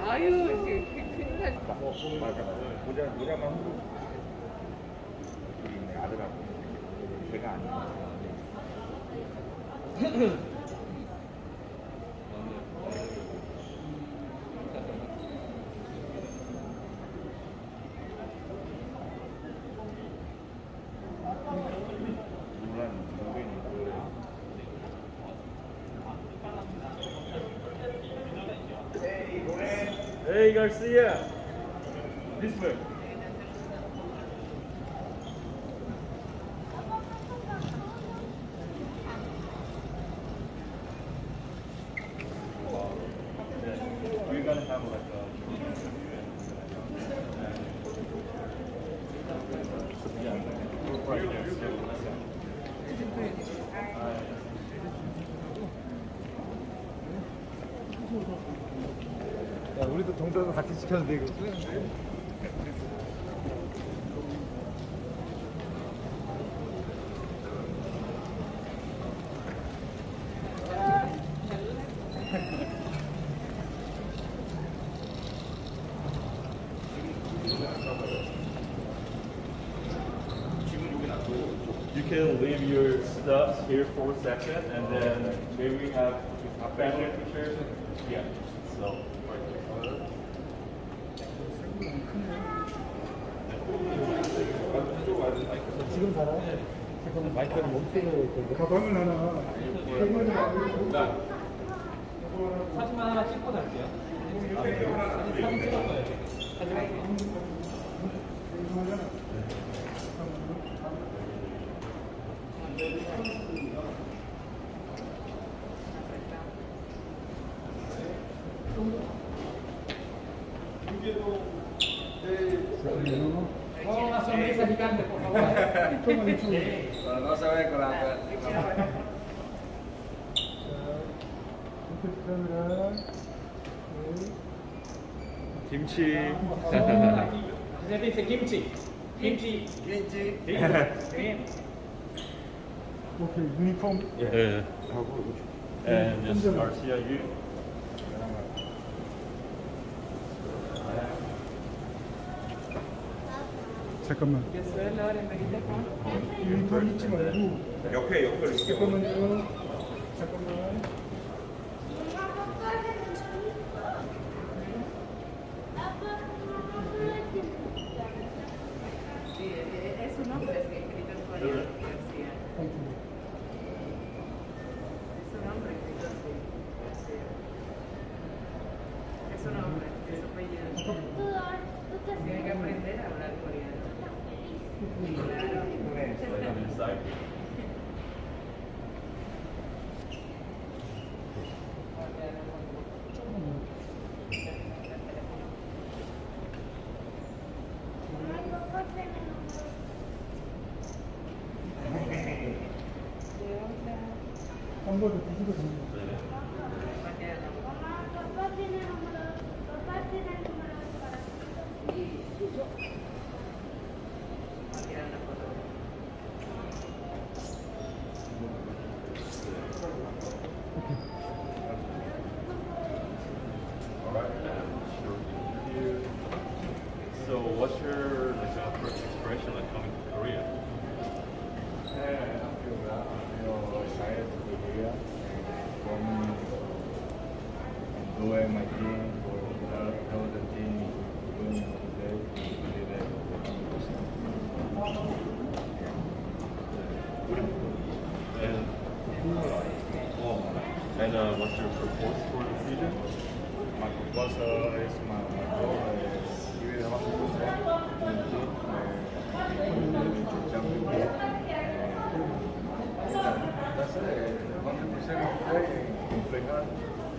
아유, 큰일 났다. 모자만 후보 있네. 아들하고 제가 아니야. Hey Garcia, this way. We're gonna have like 야, 우리도 동전을 같이 시켰는데 이거. you can leave your stuff here for a second, and then maybe we have family pictures. Yeah. So. 지금 살아? 잠깐만 마이크를 멈춰야 돼. 가방을 하나. 사진만 하나 찍고 갈게요. 사진 찍을 거예요. Una sonrisa gigante, por favor. Pero no se ve con la 김치. Se dice kimchi. Kimchi. 김치. Bien. 오케이, 유니폼. Yeah. And just Garcia, you. 잠깐만. 유니폼 잊지 말고. 옆에 잠깐만요. 잠깐만. Sí, es su nombre, es escrito en Florida García. Es su nombre escrito así, García. Es su nombre, es su apellido. Tiene que aprender a hablar coreano. Claro. 광고도 뒤집어 주는 거. So what's your first expression like coming to Korea? Doing my thing for how the team is doing today. And what's your purpose for the season? My proposal is my goal is to that's it. 100% play and play hard.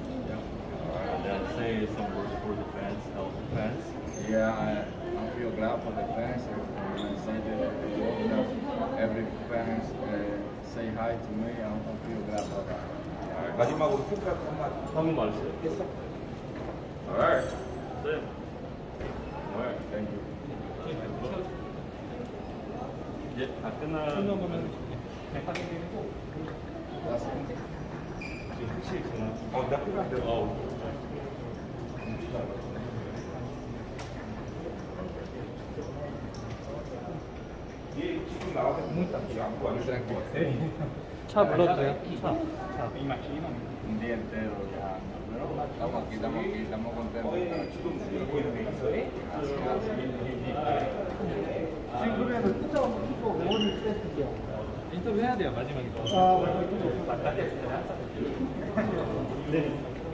Say some words for the fans, help the fans. Yeah, I feel glad for the fans. I'm excited that every fans say hi to me. I feel glad for that. 마지막으로 평가 한번 말했어요. 했어? Alright. Same. Alright. Thank you. 이제 다 끝난 거면 That's it. 지금 혹시 있으나? 나 필요한데. 어. Muy tranquilo. 차 불러주세요. 차. Un día entero ya. Estamos aquí, estamos contentos. 지금 그러면 투자 한번 투자 5월 때 인터뷰 해야 돼요, 마지막에. 네.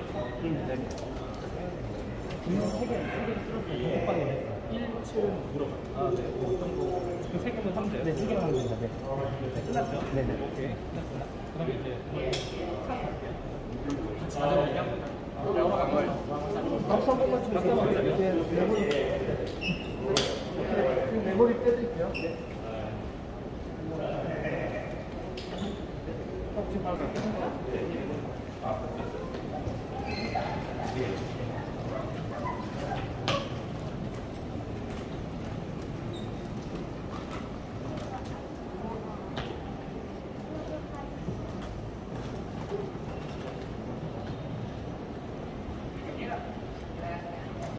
분명 세개 들었어요. 호빵이 했어요. 1층 물어봐. 아, 네. 어떤 거? 지금 세 개만 하면 돼요? 네, 3개만 하면 됩니다. 네, 끝났죠? 네네. 오케이. 끝났구나. 그럼 이제 같이 가져갈게요. 박수 한 번만 주세요. 이제 메모리. 지금 메모리 빼드릴게요. 네. 지금 바로 갈게요.